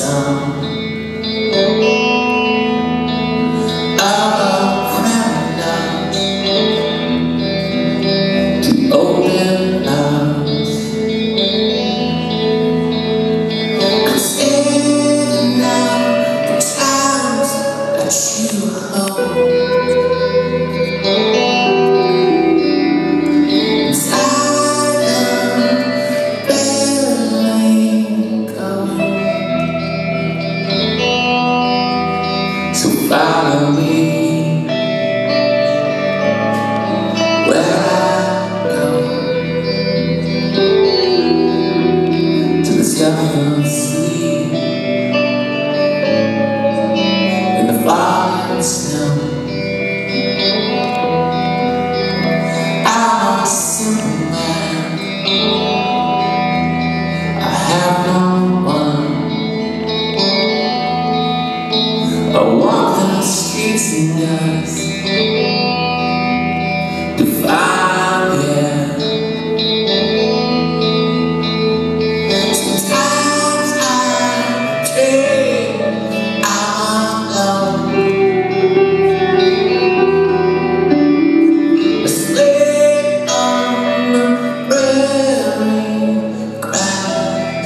sound of a criminal to open arms. 'Cause in now the times that you hold follow me where I go, to the sky sleep in the fire and snow. I'm a simple man, I have no one. I walk the streets and dust to find the air. Sometimes I dream I'm alone, asleep on the prairie grass.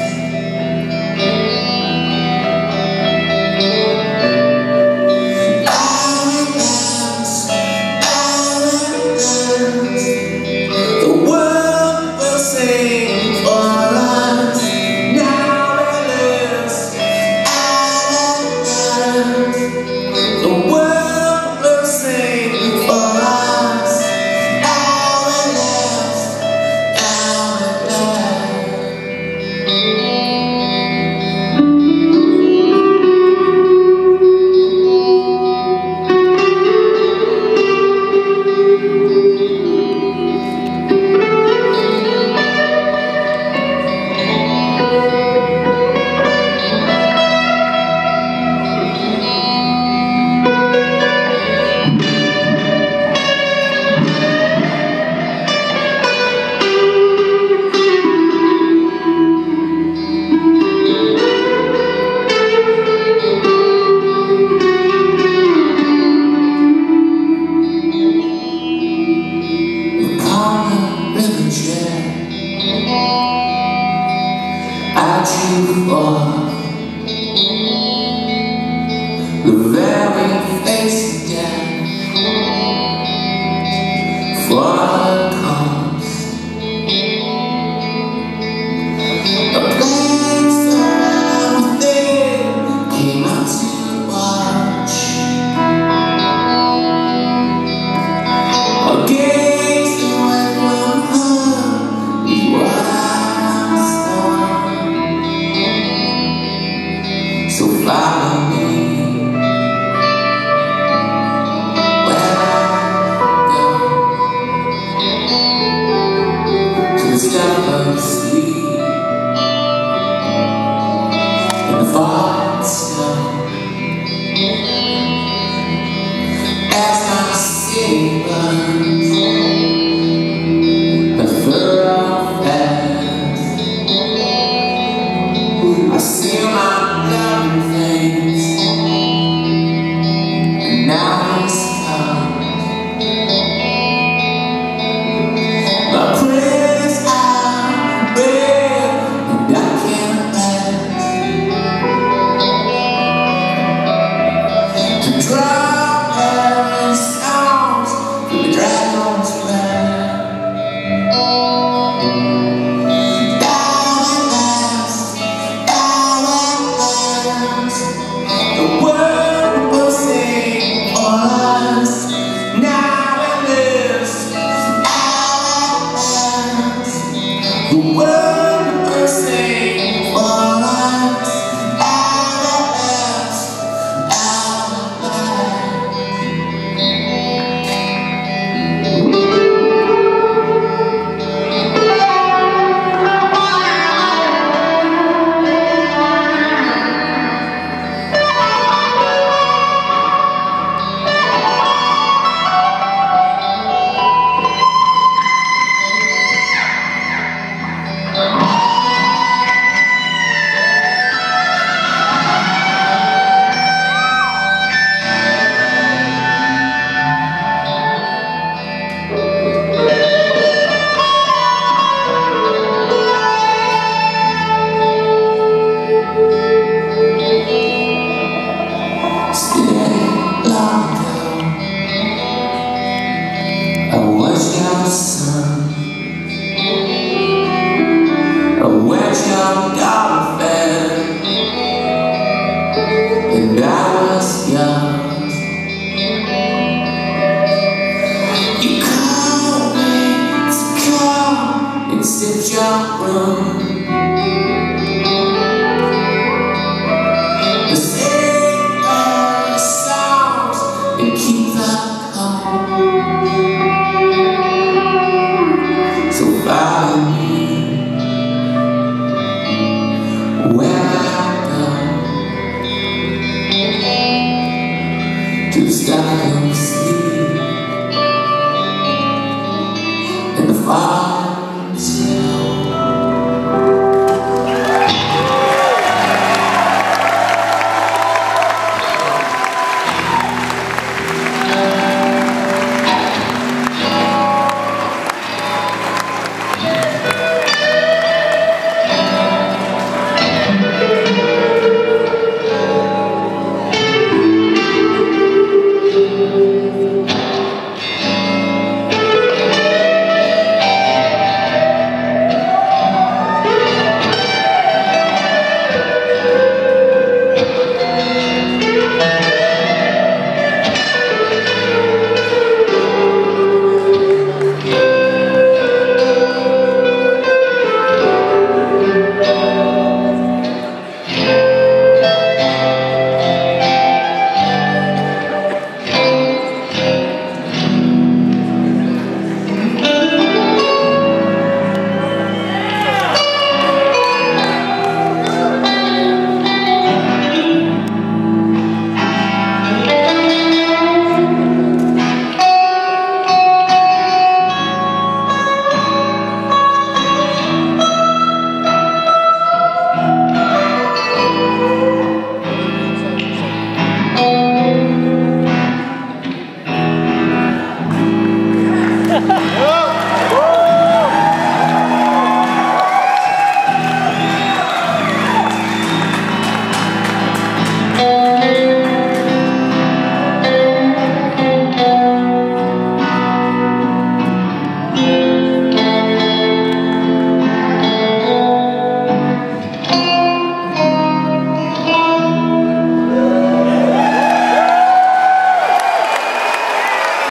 The world will sing for us. Now it lives and the world will sing for us. Now it lives I drew for the very face of death, for the cause, a place around within came out to watch. Again, so follow me where I go, to the stuff of sleep in the falling snow. As my city runs, the furrow fast, I see my loving face, and now he's come. My prayers are real, and I can't rest and I was young. You called me to come and sit your room.